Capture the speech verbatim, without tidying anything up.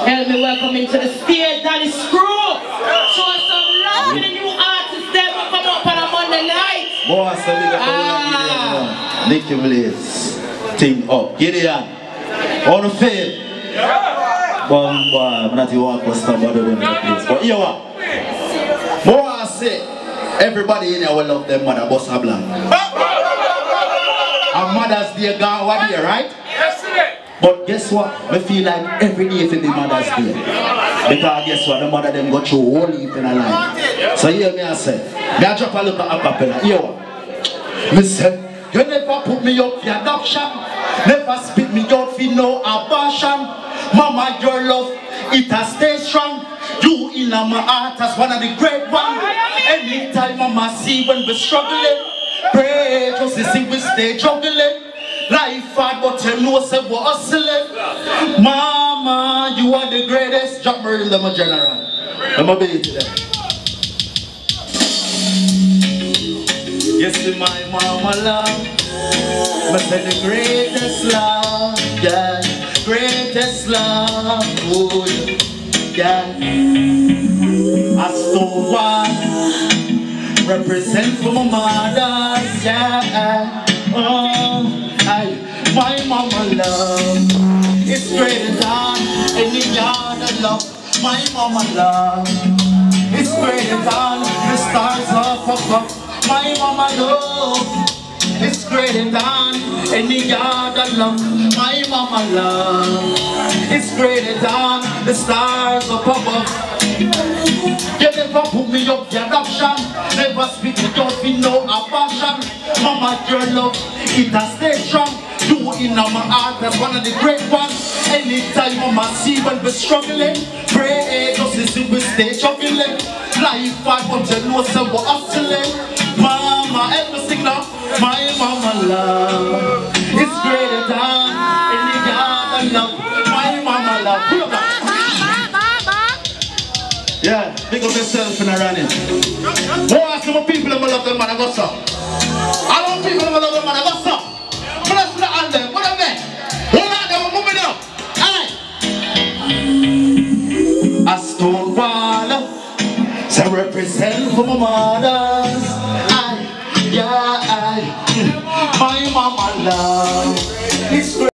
Help me welcome into the stage, Daddy Screw. Show us some love to the new artists that will come up on a Monday night. Boy, so we got ah. Nicky Blaze. Thing up. Gideon. On the field. Yeah. Boy, boy, I'm not even want to stop other than the place. But here what? Boy, I say, everybody in here will love them mother, boss a blank. And Mother's Day gone one day, right? Yes, sir. But guess what? I feel like every day for the Mother's Day. Because guess what? The mother them go through whole heap in her life. So here me I say, me I drop a look at a cappella. Here what? Me say, you never put me up for adoption. Never spit me out for no abortion. Mama, your love, it has stayed strong. You in my heart as one of the great ones. Anytime Mama see when we're struggling, pray just to see we stay juggling. Life hard, but you know say we're hustling. Mama, you are the greatest. Drop me in them, general. I'm a baby today. Yes, my mama love. But the greatest love, yeah, greatest love, oh, yeah. I stole one, represent for my mothers, yeah. Oh, I, my mama love, it's greater than any other love. My mama love, it's greater than the stars up above. My mama love, it's greater than any other love. My mama love, it's greater than the stars up above. You never put me up for adoption. Never speak it out with no abortion. Mama, your love, it has stayed strong. You in my heart as one of the great ones. Anytime Mama see when we're struggling, pray just to see we stay juggling. Life hard, but you know so we're hustling. Mama, help me sing now. My mama love, it's greater than any other love. My mama love. Pull up that. Yeah, pick up yourself in a running. Boy, some people that love them, man, I got some. I don't people that love them, man, I got some. Bless the hand them, what are they? Hold on, they were moving up. Aye. A stone wall, so represent for my mothers. Aye, yeah, aye. My mama love. It's